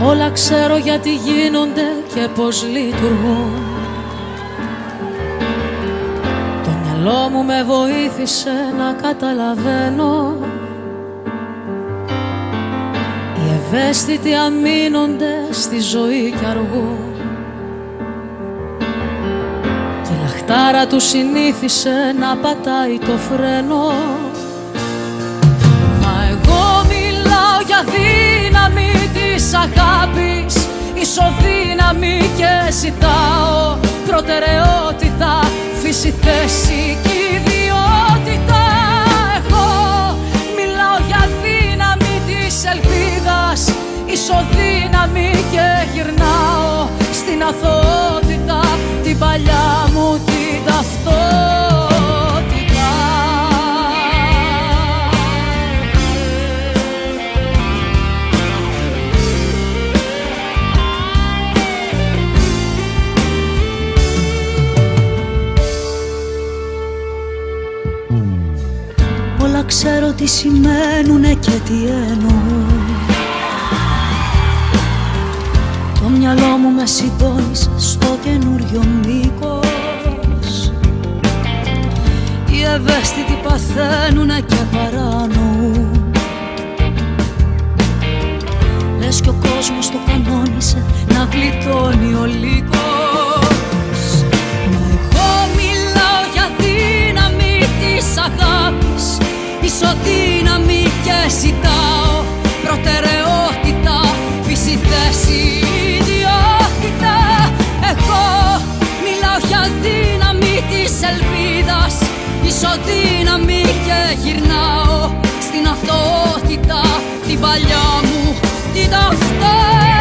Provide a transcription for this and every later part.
Όλα ξέρω γιατί γίνονται και πως λειτουργούν. Το μυαλό μου με βοήθησε να καταλαβαίνω. Οι ευαίσθητοι αμήνονται στη ζωή κι αργούν. Και η λαχτάρα του συνήθισε να πατάει το φρένο. Μα εγώ μιλάω για δύναμη της αγάπης, ισοδύναμη και ζητάω προτεραιότητα, φύση, θέση και ιδιότητα. Εγώ μιλάω για δύναμη της ελπίδας, ισοδύναμη και γυρνάω στην αθωότητα, την παλιά μου την ταυτότητα. Όλα ξέρω τι σημαίνουνε και τι εννοούν. Το μυαλό μου με συντόνισε στο καινούριο μήκος. Οι ευαίσθητοι παθαίνουνε και παρανοούν. Λες κι ο κόσμος το κανόνισε να γλιτώνει ο λύκος. Μα εγώ μιλάω για δύναμη της αγάπης, ισοδύναμη και ζητάω προτεραιότητα, φύση, θέση, ιδιότητα. Εγώ μιλάω για δύναμη της ελπίδας, ισοδύναμη και γυρνάω στην αυτότητα, την παλιά μου την ταυτότητα.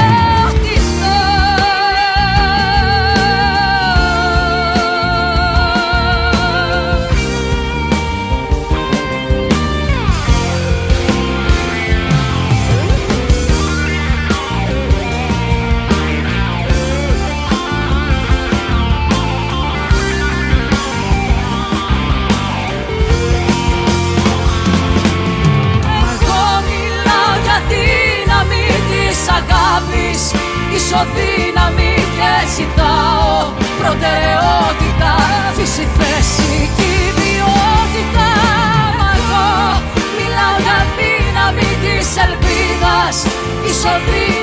Ισοδύναμη και ζητάω προτεραιότητα, φύση, θέση και ιδιότητα. Μα εγώ μιλάω για δύναμη της ελπίδας, ισοδύναμη